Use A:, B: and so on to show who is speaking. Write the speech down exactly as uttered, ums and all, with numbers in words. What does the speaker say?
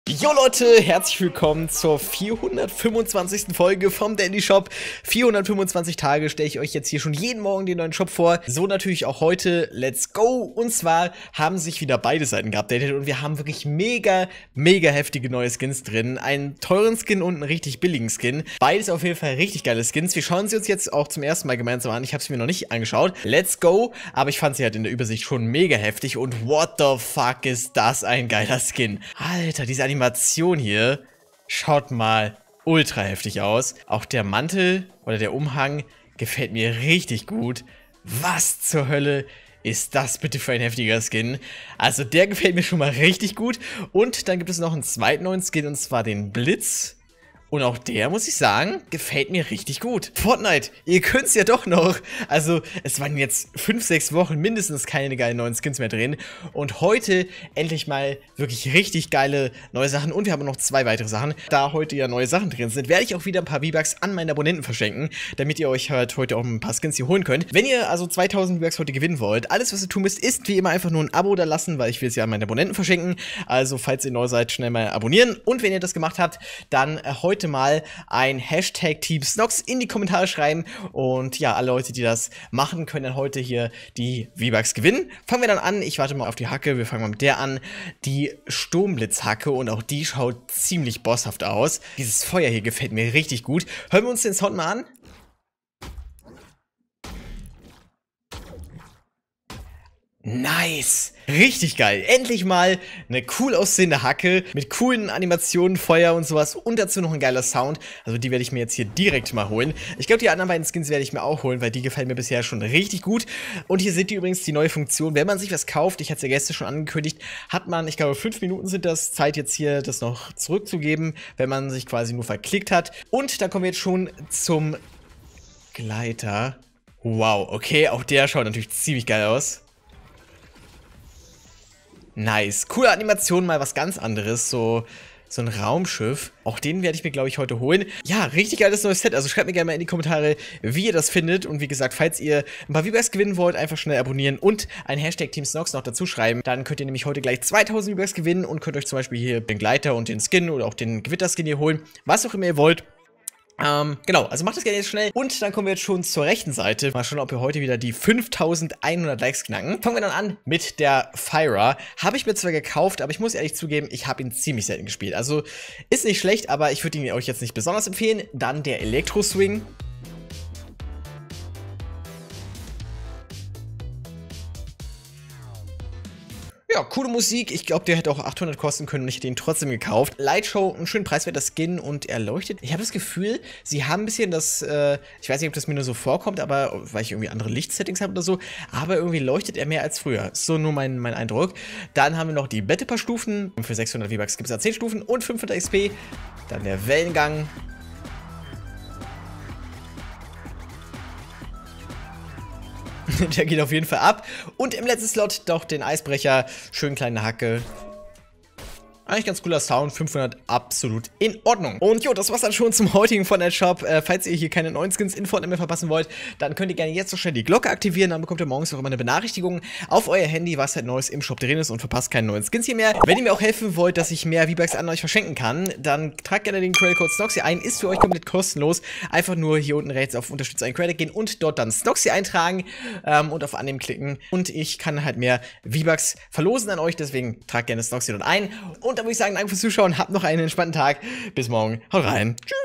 A: Jo Leute, herzlich willkommen zur vierhundertfünfundzwanzigsten Folge vom Dandy Shop. vierhundertfünfundzwanzig Tage stelle ich euch jetzt hier schon jeden Morgen den neuen Shop vor. So natürlich auch heute. Let's go! Und zwar haben sich wieder beide Seiten geupdatet und wir haben wirklich mega, mega heftige neue Skins drin. Einen teuren Skin und einen richtig billigen Skin. Beides auf jeden Fall richtig geile Skins. Wir schauen sie uns jetzt auch zum ersten Mal gemeinsam an. Ich habe sie mir noch nicht angeschaut. Let's go! Aber ich fand sie halt in der Übersicht schon mega heftig und what the fuck ist das ein geiler Skin. Alter, diese Animation hier schaut mal ultra heftig aus. Auch der Mantel oder der Umhang gefällt mir richtig gut. Was zur Hölle ist das bitte für ein heftiger Skin? Also der gefällt mir schon mal richtig gut. Und dann gibt es noch einen zweiten neuen Skin und zwar den Blitz. Und auch der, muss ich sagen, gefällt mir richtig gut. Fortnite, ihr könnt's ja doch noch. Also, es waren jetzt fünf, sechs Wochen mindestens keine geilen neuen Skins mehr drin. Und heute endlich mal wirklich richtig geile neue Sachen. Und wir haben noch zwei weitere Sachen. Da heute ja neue Sachen drin sind, werde ich auch wieder ein paar V-Bucks an meine Abonnenten verschenken, damit ihr euch halt heute auch ein paar Skins hier holen könnt. Wenn ihr also zweitausend V-Bucks heute gewinnen wollt, alles, was ihr tun müsst, ist wie immer einfach nur ein Abo da lassen, weil ich will es ja an meine Abonnenten verschenken. Also, falls ihr neu seid, schnell mal abonnieren. Und wenn ihr das gemacht habt, dann äh, heute mal ein Hashtag Team Snox in die Kommentare schreiben und ja, alle Leute, die das machen, können dann heute hier die V-Bucks gewinnen. Fangen wir dann an, ich warte mal auf die Hacke, wir fangen mal mit der an, die Sturmblitzhacke und auch die schaut ziemlich bosshaft aus. Dieses Feuer hier gefällt mir richtig gut. Hören wir uns den Sound mal an. Nice! Richtig geil. Endlich mal eine cool aussehende Hacke mit coolen Animationen, Feuer und sowas und dazu noch ein geiler Sound. Also die werde ich mir jetzt hier direkt mal holen. Ich glaube, die anderen beiden Skins werde ich mir auch holen, weil die gefallen mir bisher schon richtig gut. Und hier seht ihr übrigens die neue Funktion. Wenn man sich was kauft, ich hatte es ja gestern schon angekündigt, hat man, ich glaube, fünf Minuten sind das, Zeit jetzt hier das noch zurückzugeben, wenn man sich quasi nur verklickt hat. Und da kommen wir jetzt schon zum Gleiter. Wow, okay, auch der schaut natürlich ziemlich geil aus. Nice. Coole Animation, mal was ganz anderes. So, so ein Raumschiff. Auch den werde ich mir, glaube ich, heute holen. Ja, richtig geiles neues Set. Also schreibt mir gerne mal in die Kommentare, wie ihr das findet. Und wie gesagt, falls ihr ein paar V-Bucks gewinnen wollt, einfach schnell abonnieren und ein Hashtag Team Snox noch dazu schreiben. Dann könnt ihr nämlich heute gleich zweitausend V-Bucks gewinnen und könnt euch zum Beispiel hier den Gleiter und den Skin oder auch den Gewitterskin hier holen. Was auch immer ihr wollt. Ähm, genau, also macht das gerne jetzt schnell. Und dann kommen wir jetzt schon zur rechten Seite. Mal schauen, ob wir heute wieder die fünftausendeinhundert Likes knacken. Fangen wir dann an mit der Fyra. Habe ich mir zwar gekauft, aber ich muss ehrlich zugeben, ich habe ihn ziemlich selten gespielt. Also ist nicht schlecht, aber ich würde ihn euch jetzt nicht besonders empfehlen. Dann der Elektro-Swing. Ja, coole Musik. Ich glaube, der hätte auch achthundert kosten können und ich hätte ihn trotzdem gekauft. Lightshow, ein schön preiswerter Skin und er leuchtet. Ich habe das Gefühl, sie haben ein bisschen das, äh, ich weiß nicht, ob das mir nur so vorkommt, aber weil ich irgendwie andere Lichtsettings habe oder so, aber irgendwie leuchtet er mehr als früher. So nur mein, mein Eindruck. Dann haben wir noch die Battle-Paar-Stufen. Für sechshundert V-Bucks gibt es da zehn Stufen und fünfhundert X P. Dann der Wellengang. Der geht auf jeden Fall ab. Und im letzten Slot doch den Eisbrecher. Schön kleine Hacke. Eigentlich ganz cooler Sound, fünfhundert absolut in Ordnung. Und jo, das war's dann schon zum heutigen Fortnite-Shop. Äh, falls ihr hier keine neuen Skins in Fortnite mehr verpassen wollt, dann könnt ihr gerne jetzt so schnell die Glocke aktivieren. Dann bekommt ihr morgens auch immer eine Benachrichtigung auf euer Handy, was halt Neues im Shop drin ist und verpasst keine neuen Skins hier mehr. Wenn ihr mir auch helfen wollt, dass ich mehr V-Bucks an euch verschenken kann, dann tragt gerne den Credit-Code Snoxy ein. Ist für euch komplett kostenlos. Einfach nur hier unten rechts auf Unterstütze einen Credit gehen und dort dann Snoxy eintragen ähm, und auf Annehmen klicken. Und ich kann halt mehr V-Bucks verlosen an euch, deswegen tragt gerne Snoxy dort ein. Und dann würde ich sagen, danke fürs Zuschauen, habt noch einen entspannten Tag. Bis morgen. Haut rein. Tschüss.